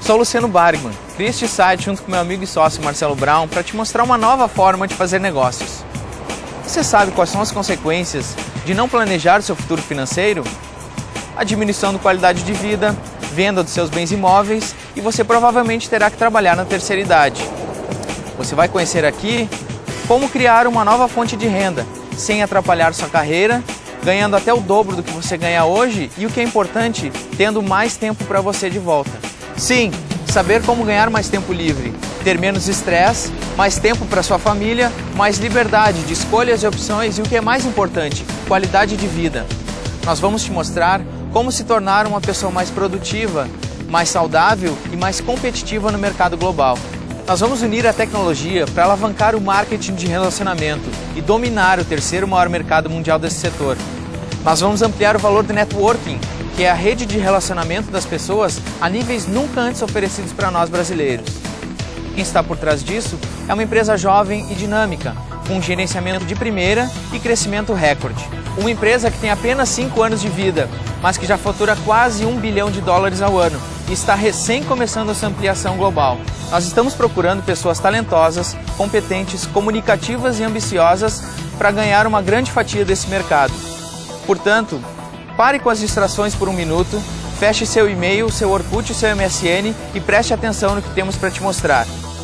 Sou Luciano Bargman, criei este site junto com meu amigo e sócio Marcelo Brown para te mostrar uma nova forma de fazer negócios. Você sabe quais são as consequências de não planejar o seu futuro financeiro? A diminuição da qualidade de vida, venda dos seus bens imóveis e você provavelmente terá que trabalhar na terceira idade. Você vai conhecer aqui como criar uma nova fonte de renda sem atrapalhar sua carreira, ganhando até o dobro do que você ganha hoje e, o que é importante, tendo mais tempo para você de volta. Sim, saber como ganhar mais tempo livre, ter menos estresse, mais tempo para sua família, mais liberdade de escolhas e opções e, o que é mais importante, qualidade de vida. Nós vamos te mostrar como se tornar uma pessoa mais produtiva, mais saudável e mais competitiva no mercado global. Nós vamos unir a tecnologia para alavancar o marketing de relacionamento e dominar o terceiro maior mercado mundial desse setor. Nós vamos ampliar o valor do networking, que é a rede de relacionamento das pessoas a níveis nunca antes oferecidos para nós brasileiros. Quem está por trás disso é uma empresa jovem e dinâmica, com gerenciamento de primeira e crescimento recorde. Uma empresa que tem apenas 5 anos de vida, mas que já fatura quase $1 bilhão ao ano e está recém começando a sua ampliação global. Nós estamos procurando pessoas talentosas, competentes, comunicativas e ambiciosas para ganhar uma grande fatia desse mercado. Portanto, pare com as distrações por um minuto, feche seu e-mail, seu Orkut e seu MSN e preste atenção no que temos para te mostrar.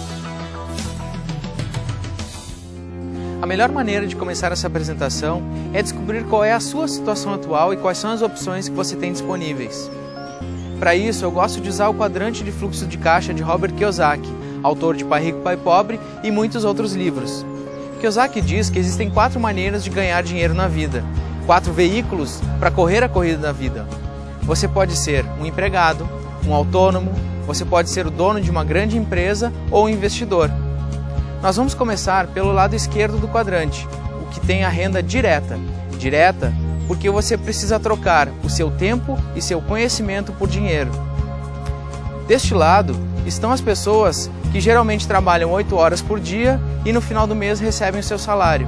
A melhor maneira de começar essa apresentação é descobrir qual é a sua situação atual e quais são as opções que você tem disponíveis. Para isso, eu gosto de usar o quadrante de fluxo de caixa de Robert Kiyosaki, autor de Pai Rico, Pai Pobre e muitos outros livros. Kiyosaki diz que existem 4 maneiras de ganhar dinheiro na vida, 4 veículos para correr a corrida da vida. Você pode ser um empregado, um autônomo, você pode ser o dono de uma grande empresa ou um investidor. Nós vamos começar pelo lado esquerdo do quadrante, o que tem a renda direta. Direta porque você precisa trocar o seu tempo e seu conhecimento por dinheiro. Deste lado estão as pessoas que geralmente trabalham 8 horas por dia e no final do mês recebem o seu salário.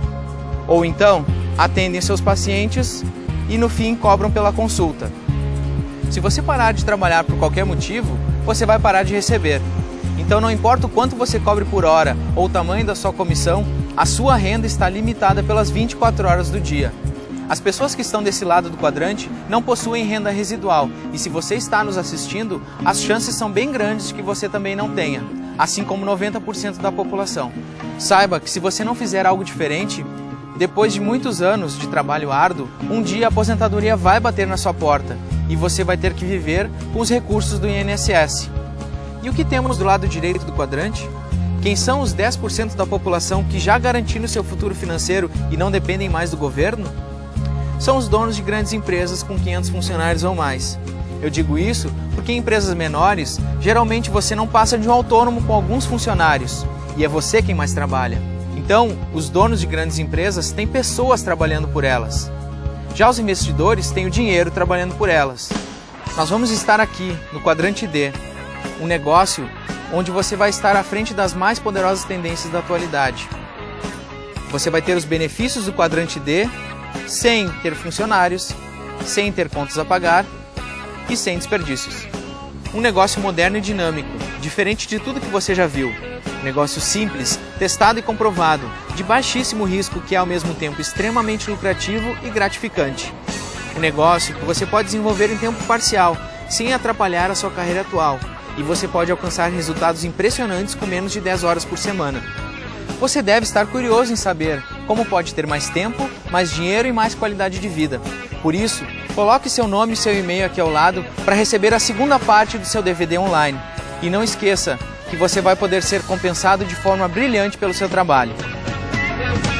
Ou então, atendem seus pacientes e no fim cobram pela consulta. Se você parar de trabalhar por qualquer motivo, você vai parar de receber. Então não importa o quanto você cobre por hora ou o tamanho da sua comissão, a sua renda está limitada pelas 24 horas do dia. As pessoas que estão desse lado do quadrante não possuem renda residual e se você está nos assistindo, as chances são bem grandes de que você também não tenha, assim como 90% da população. Saiba que se você não fizer algo diferente, depois de muitos anos de trabalho árduo, um dia a aposentadoria vai bater na sua porta e você vai ter que viver com os recursos do INSS. E o que temos do lado direito do quadrante? Quem são os 10% da população que já garantiram seu futuro financeiro e não dependem mais do governo? São os donos de grandes empresas com 500 funcionários ou mais. Eu digo isso porque em empresas menores, geralmente você não passa de um autônomo com alguns funcionários e é você quem mais trabalha. Então, os donos de grandes empresas têm pessoas trabalhando por elas. Já os investidores têm o dinheiro trabalhando por elas. Nós vamos estar aqui, no quadrante D, um negócio onde você vai estar à frente das mais poderosas tendências da atualidade. Você vai ter os benefícios do quadrante D sem ter funcionários, sem ter contas a pagar e sem desperdícios. Um negócio moderno e dinâmico, diferente de tudo que você já viu. Um negócio simples, testado e comprovado, de baixíssimo risco que é ao mesmo tempo extremamente lucrativo e gratificante. Um negócio que você pode desenvolver em tempo parcial, sem atrapalhar a sua carreira atual. E você pode alcançar resultados impressionantes com menos de 10 horas por semana. Você deve estar curioso em saber como pode ter mais tempo, mais dinheiro e mais qualidade de vida. Por isso, coloque seu nome e seu e-mail aqui ao lado para receber a segunda parte do seu DVD online. E não esqueça que você vai poder ser compensado de forma brilhante pelo seu trabalho.